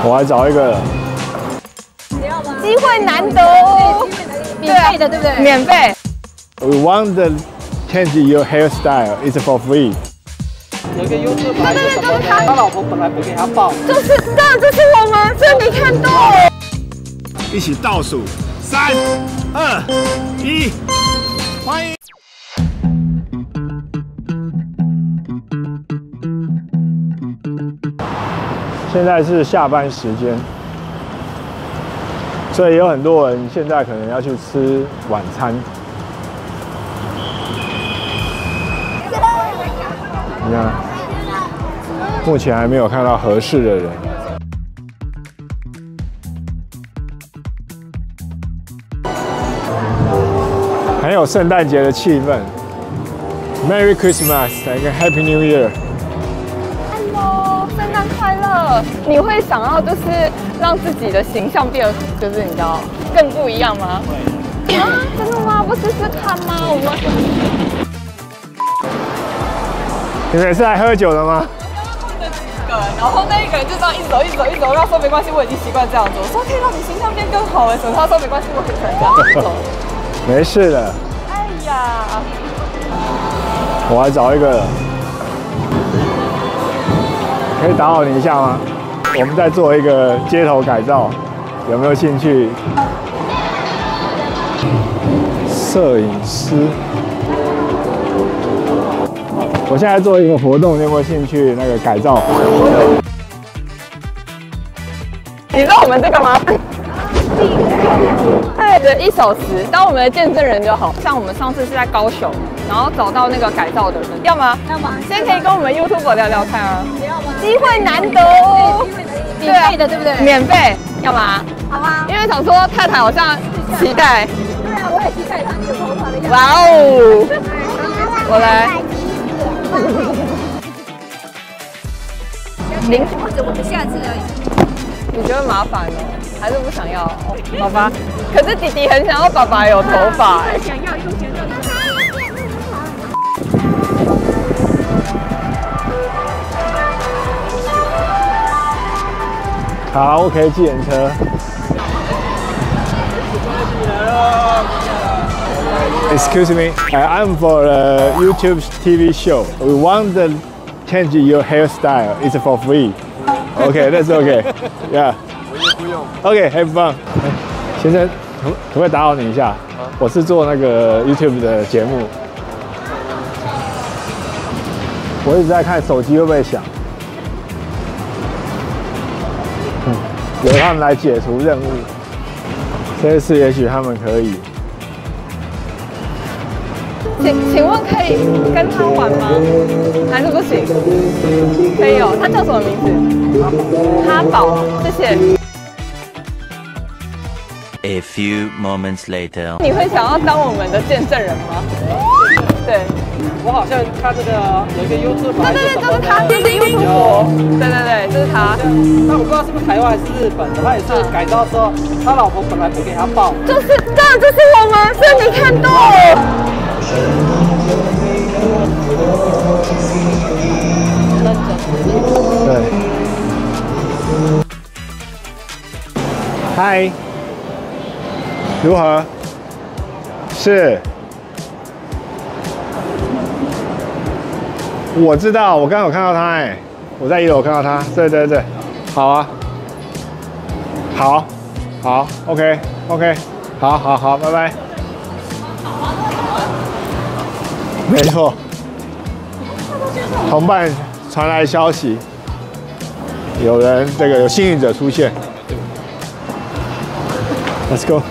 我来找一个。 机会难得哦， 免费的对不对？ 免费。 We want to change your hairstyle. It's for free. 有一个优质牌是什么呢？他老婆本来不给他报， 就是我们，所以你看到。 一起倒数，3、2、1，欢迎。现在是下班时间，所以有很多人现在可能要去吃晚餐。你看，目前还没有看到合适的人。很有圣诞节的气氛。Merry Christmas and Happy New Year。Hello， 圣诞快乐！你会想要就是让自己的形象变得就是你知道更不一样吗？会。啊，真的吗？不试试看吗？我们。 你们是来喝酒的吗？ 然后那一个人就这样一直走，他说没关系，我已经习惯这样做。我说可以让你形象变更好哎，他说没关系，我很喜欢这样走。 没事的。 哎呀， 我来找一个，可以打扰你一下吗？我们在做一个街头改造，有没有兴趣？摄影师。我现在做一个活动，你有没有兴趣？那个改造。 你知道我们这个吗？对，1小时，当我们的见证人就好。像我们上次是在高雄，然后找到那个改造的人，要吗？ 要吗？ 先可以跟我们 YouTuber 聊聊看啊。 要吗？ 机会难得哦， 免费的对不对？ 免费，要吗？ 好啊。 因为想说太太好像期待。 对啊，我也期待他有头发的样子。 哇哦！我来。 或者我们下次而已。 你觉得麻烦哦？还是不想要？哦，好吧。可是弟弟很想要爸爸有头发哎。 想要用钱让他。 好 ，OK， 计程车。Excuse me, I'm for a YouTube TV show. We want to change your hairstyle. It's for free. Okay, that's okay. Yeah. 不用。 Okay, have fun. 先生，可不可以打扰你一下？我是做那个 YouTube 的节目，我一直在看手机会不会响。由他们来解除任务，这次也许他们可以。 请问可以跟他玩吗？还是不行？可以哦。他叫什么名字？哈宝，谢谢。 A few moments later， 你会想要当我们的见证人吗？对。 我好像看这个有一个优质牌是什么呢？ 就是他，这是 YouTube。对，这是他。 但我不知道是不是台湾还是日本的，他也是改造说他老婆本来不给他报， 就是我们，所以你看到。 对。嗨，如何？是。我知道，我刚刚有看到他哎，我在1楼看到他。对，好啊，好，OK，好，拜拜。没错，同伴传来消息，有人有幸运者出现。Let's go。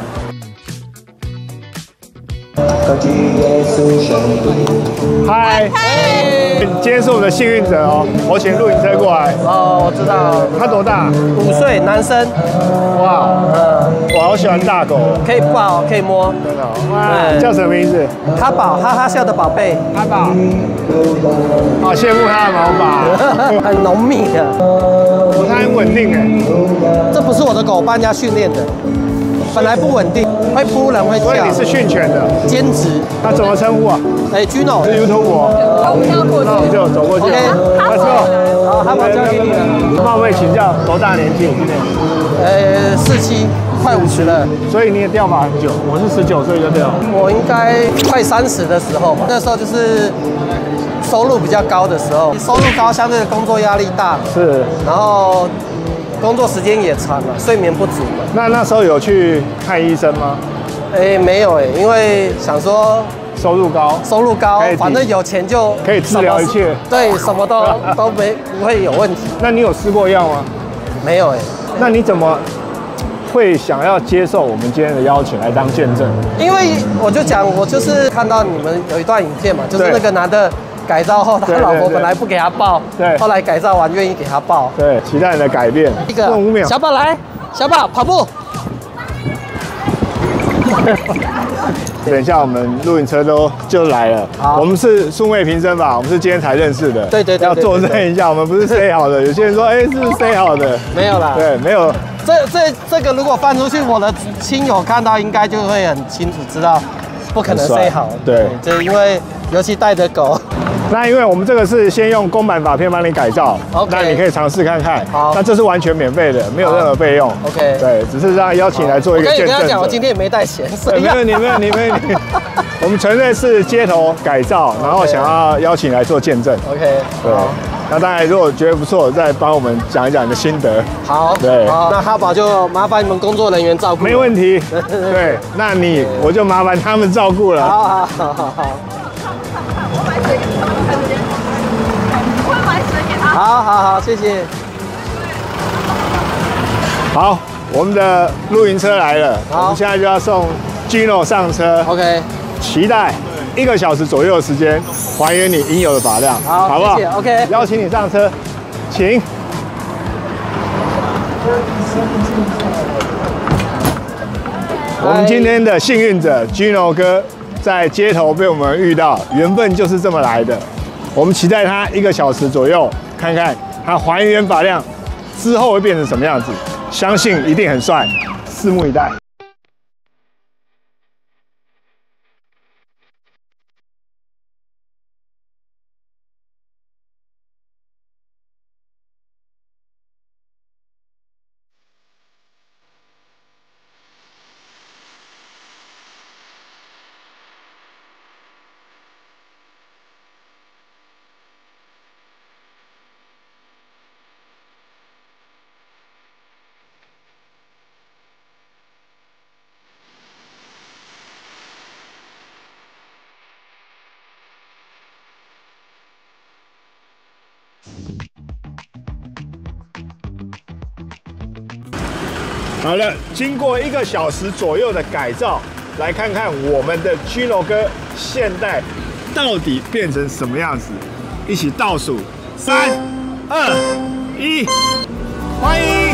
嗨，今天是我们的幸运者哦，我请露营车过来。 哦，我知道。 他多大 5岁，男生。 哇，我好喜欢大狗， 可以抱，可以摸。 真的。哇，叫什么名字？ 哈宝，哈哈笑的宝贝。 哈宝。好羡慕他的毛发， 很浓密的。 他很稳定哎。 这不是我的狗，帮人家训练的。 本来不稳定，会扑人会叫。 所以你是训犬的， 兼职。 那怎么称呼啊？ 哎，Gino 是 YouTube 我。 我们要过去。 那我们就走过去。 OK， Let's go。 好，哈宝交给你了。 冒昧请教，多大年纪？今年 47，快50了。 所以你也钓法很久。我是19岁就钓。 我应该快30的时候吧，那时候就是收入比较高的时候，收入高，相对的工作压力大， 是。 然后工作时间也长了，睡眠不足了。 那时候有去看医生吗？ 没有因为想说收入高， 反正有钱就可以治疗一切。 对，什么都不会有问题。 那你有吃过药吗？ 没有那你怎么会想要接受我们今天的邀请来当见证？ 因为我就是看到你们有一段影片嘛，就是那个男的改造后，他老婆本来不给他抱， 对， 后来改造完愿意给他抱， 对，期待你的改变。 一个 5秒， 小宝来，小宝跑步。 等一下，我们录影车就来了。我们是素昧平生吧？我们是今天才认识的。 对， 要作证一下，我们不是 say 好的。有些人说，是不是 say 好的？ 没有啦。 对，没有。 这个如果放出去，我的亲友看到应该就会很清楚知道，不可能 say 好。 对， 这因为尤其带着狗。 那因为我们这个是先用公版法片帮你改造，那你可以尝试看看。 好， 那这是完全免费的，没有任何费用。 OK， 对，只是让邀请来做一个见证。 我跟他讲，我今天也没带钱，所以没有你。我们纯粹是街头改造，然后想要邀请来做见证。 OK， 对。那当然，如果觉得不错，再帮我们讲一讲你的心得。 好， 对。 那哈宝就麻烦你们工作人员照顾。 没问题。对，那我就麻烦他们照顾了。 好。好，谢谢。 好，我们的露营车来了，我们现在就要送 Gino 上车。 OK， 期待1个小时左右的时间，还原你应有的发量，好不好？ 谢谢 OK， 邀请你上车，请。我们今天的幸运者 Gino 哥在街头被我们遇到，缘分就是这么来的。我们期待他1个小时左右，看看他还原发量之后会变成什么样子，相信一定很帅，拭目以待。好了，经过1个小时左右的改造，来看看我们的 Gino 哥现在到底变成什么样子。一起倒数，3、2、1，欢迎！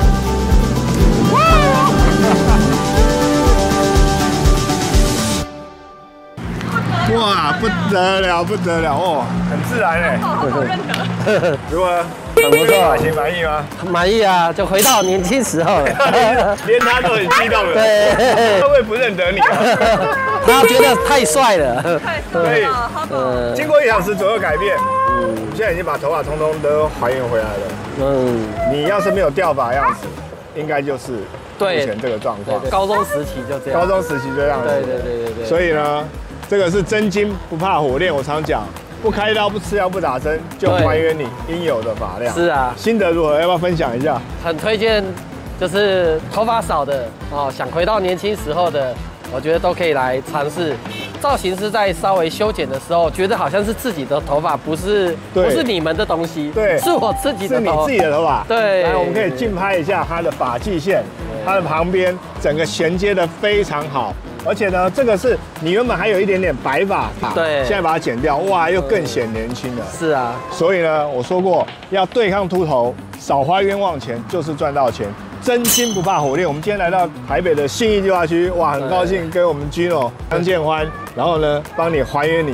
哇，不得了哦，很自然哎， 好认得。 如果很不错， 满意吗？ 满意啊，就回到年轻时候了。 连他都很激动了。 对， 会不会不认得你啊？ 他觉得太帅了。 太帅了，好宝。 经过1小时左右改变，现在已经把头发通通都还原回来了。你要是没有掉发样子，应该就是目前这个状况。 高中时期就这样。 高中时期这样子。 对。 所以呢，这个是真金不怕火炼，我常讲。不开刀、不吃药、不打针，就还原你应有的发量。 是啊， 心得如何？要不要分享一下？ 很推荐，就是头发少的哦，想回到年轻时候的，我觉得都可以来尝试。造型师在稍微修剪的时候，觉得好像是自己的头发，不是你们的东西， 对， 是我自己的头发， 是你自己的头发。 对， 来，我们可以近拍一下它的发际线，它的旁边整个衔接的非常好。而且呢，这个是你原本还有一点点白发， 对， 现在把它剪掉，哇，又更显年轻了。 是啊， 所以呢，我说过要对抗秃头，少花冤枉钱，就是赚到钱。真金不怕火炼。我们今天来到台北的信义计划区，哇，很高兴跟我们 Gino 相见欢，然后呢，帮你还原你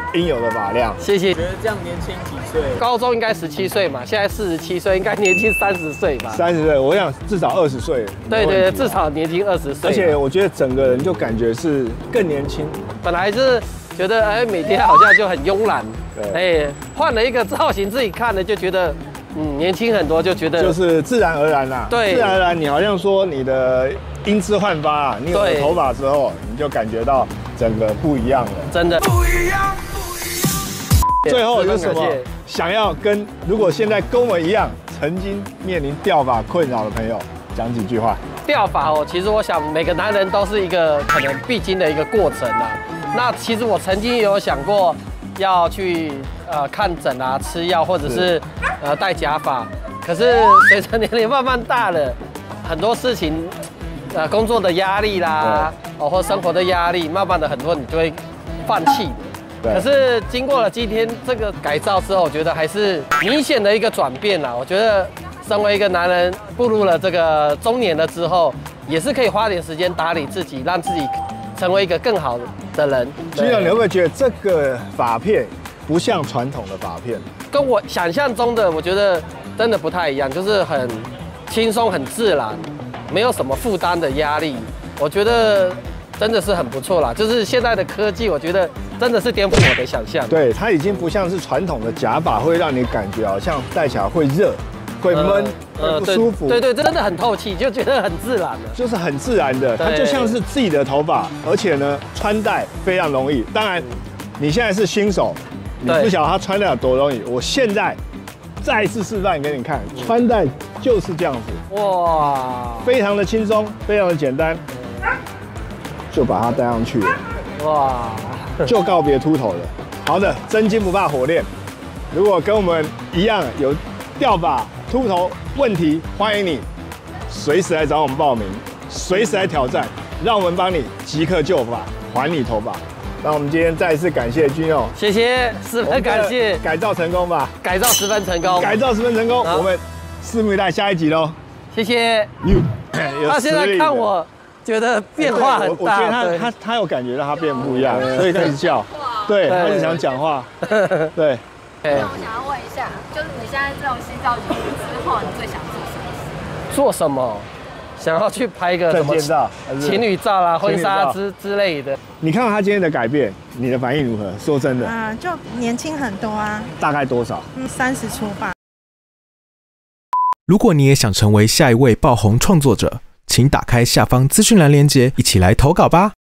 应有的发量。 谢谢。 觉得这样年轻几岁？ 高中应该17岁嘛，现在47岁，应该年轻30岁吧 ？30岁，我想至少20岁。 对对，至少年轻20岁。 而且我觉得整个人就感觉是更年轻。 本来是觉得每天好像就很慵懒，换了一个造型，自己看了就觉得年轻很多，就觉得就是自然而然啦。 对， 自然而然，你好像说你的英姿焕发啊，你有了头发之后，你就感觉到整个不一样了， 真的不一样。 最后有什么想要跟如果现在跟我一样曾经面临掉发困扰的朋友讲几句话？ 掉发其实我想每个男人都是一个可能必经的一个过程啊。那其实我曾经也有想过要去看诊啊、吃药，或者是戴假发。可是随着年龄慢慢大了，很多事情工作的压力啦，或生活的压力，慢慢的很多你就会放弃。可是经过了今天这个改造之后，我觉得还是明显的一个转变啦。我觉得身为一个男人，步入了这个中年了之后，也是可以花点时间打理自己，让自己成为一个更好的人。 Gino，你会不会觉得这个发片不像传统的发片？ 跟我想象中的，我觉得真的不太一样，就是很轻松、很自然，没有什么负担的压力。我觉得真的是很不错啦。就是现在的科技，我觉得真的是颠覆我的想象。 对，它已经不像是传统的假发，会让你感觉好像戴起来会热、会闷、会不舒服。 对，真的很透气，就觉得很自然了。 就是很自然的，它就像是自己的头发，而且呢，穿戴非常容易。当然，你现在是新手，你不晓得它穿戴有多容易。我现在再一次示范给你看，穿戴就是这样子，哇，非常的轻松，非常的简单，就把它戴上去了，哇，就告别秃头了。好的，真金不怕火炼。如果跟我们一样有掉发、秃头问题，欢迎你随时来找我们报名，随时来挑战，让我们帮你即刻救发，还你头发。那我们今天再一次感谢Gino， 谢谢，十分感谢， 改造成功吧， 改造十分成功， 改造十分成功，我们拭目以待下一集喽， 谢谢。他现在看我，觉得变化很大， 我觉得他有感觉到他变不一样，所以开始笑，对，他是想讲话，对。 那我想要问一下，就是你现在这种新造型之后，你最想做什么事？ 做什么？想要去拍个什么情侣照啦、婚纱之类的。 你看到他今天的改变，你的反应如何？说真的， 就年轻很多啊。 大概多少 ？30出吧。 如果你也想成为下一位爆红创作者，请打开下方资讯栏连结，一起来投稿吧。